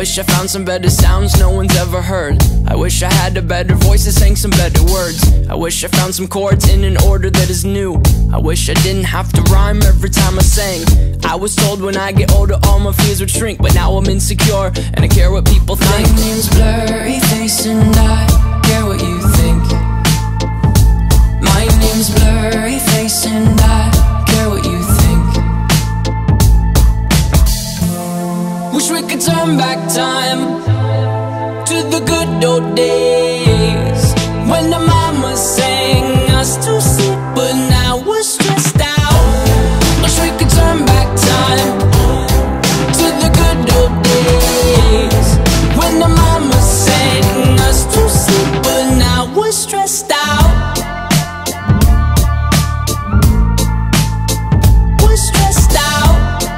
wish I found some better sounds no one's ever heard. I wish I had a better voice that sang some better words. I wish I found some chords in an order that is new. I wish I didn't have to rhyme every time I sang. I was told when I get older all my fears would shrink, but now I'm insecure and I care what people think. My name's Blurryface and I care what you think. My name's Blurryface and I care what you think. Wish we could turn back time to the good old days when the mama sang us to sleep, but now we're stressed out. Wish we could turn back time to the good old days when the mama sang us to sleep, but now we're stressed out. We're stressed out.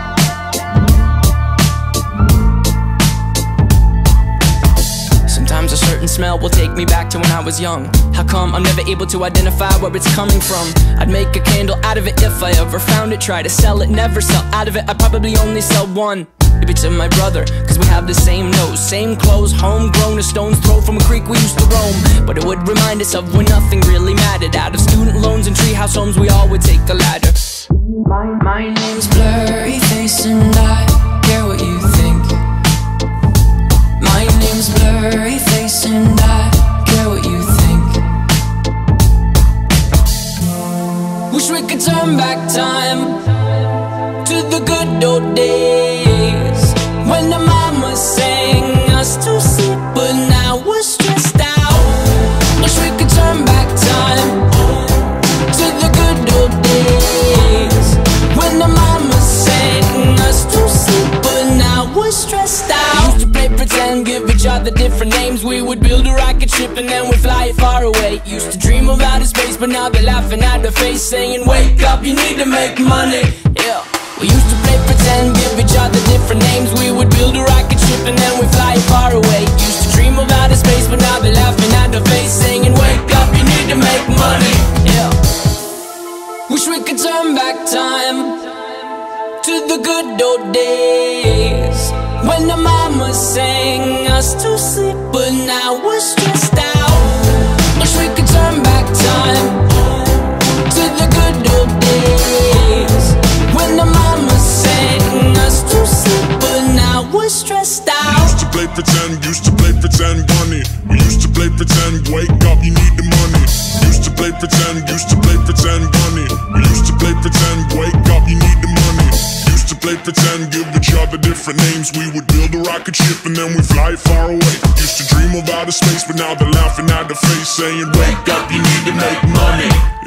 Sometimes a certain smell will take me back to when I was young. How come I'm never able to identify where it's coming from? I'd make a candle out of it if I ever found it. Try to sell it, never sell out of it. I'd probably only sell one. Maybe to my brother, cause we have the same nose, same clothes, homegrown, a stone's throw from a creek we used to roam. But it would remind us of when nothing really mattered. Out of student loans and treehouse homes, we all would take the ladder. My name's Blurryface and I care what you think. My name's Blurryface and I care what you think. Wish we could turn back time to the good old days when the mama sang us to sleep, but now we're stressed out. Wish we could turn back time to the good old days when the mama sang us to sleep, but now we're stressed out. We used to play pretend, give each other different names. We would build a rocket ship and then we'd fly it far away. Used to dream of outer space, but now they're laughing at the face, saying wake up, you need to make money. Yeah. We used to play pretend, give each other different names. We would build a rocket ship and then we'd fly it far away. Used to dream of outer space, but now they're laughing at the face, saying wake up, you need to make money. Yeah. Wish we could turn back time to the good old days when the mama sang us to sleep, but now we're stressed out. Wish we could turn back time to the good old days when the mama sang us to sleep, but now we're stressed out. We used to play pretend, bunny. We used to play pretend, wake up, you need the money. Used to play pretend, bunny. We used to play pretend, wake up, you need the money. Used to play pretend, give each other different names. We would build a rocket ship and then we'd fly far away. Used to dream of outer space, but now they're laughing at the face, saying wake up, you need to make money.